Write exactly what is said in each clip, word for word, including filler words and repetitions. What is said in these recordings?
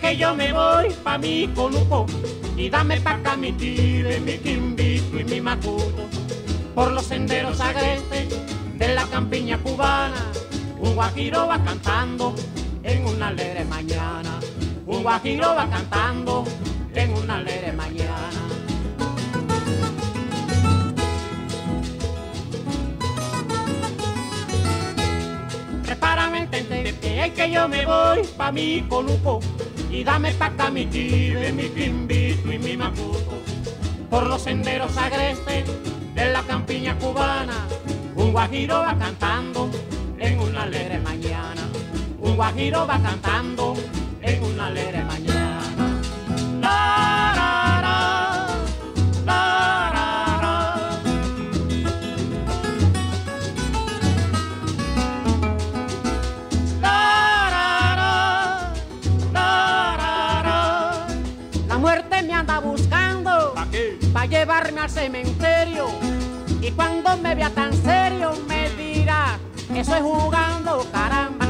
que yo me voy pa' mi Conuco y dame pa' acá mi tire, mi quimbito y mi macuto. Por los senderos agrestes de la campiña cubana, un guajiro va cantando en una alegre mañana. Un guajiro va cantando en una alegre mañana. Prepárame el tente, que es que yo me voy pa' mi Conuco y dame pa' acá mi tire, mi quimbito y mi macuto. Por los senderos agrestes de la campiña cubana, un guajiro va cantando en una alegre mañana. Un guajiro va cantando en una alegre mañana. La, la, la, la, la, la. La, la, la, la, la, la. La muerte me anda buscando ¿Pa' qué? pa' llevarme al cementerio, y cuando me vea tan serio me dirá que estoy jugando, caramba.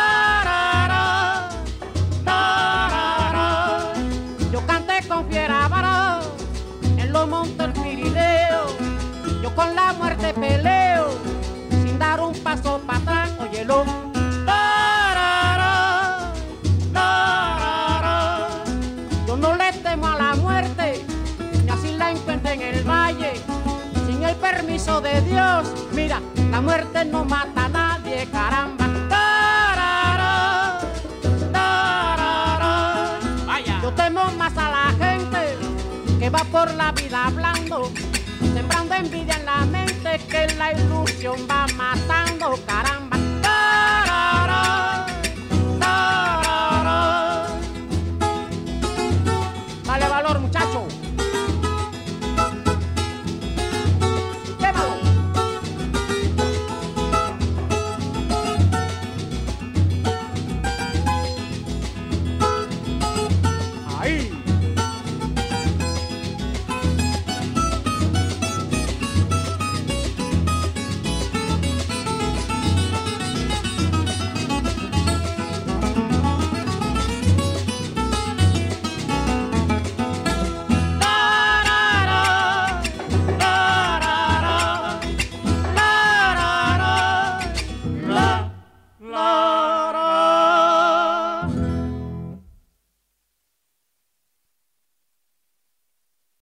Yo canté con fiera varón en los montes del Pirineo, yo con la muerte peleo sin dar un paso para atrás, óyelo. Yo no le temo a la muerte, ni así la encuentre en el valle, sin el permiso de Dios. Mira, la muerte no mata a nadie, caramba. Yo temo más a la gente que va por la vida hablando, sembrando envidia en la mente, que la ilusión va matando, caramba.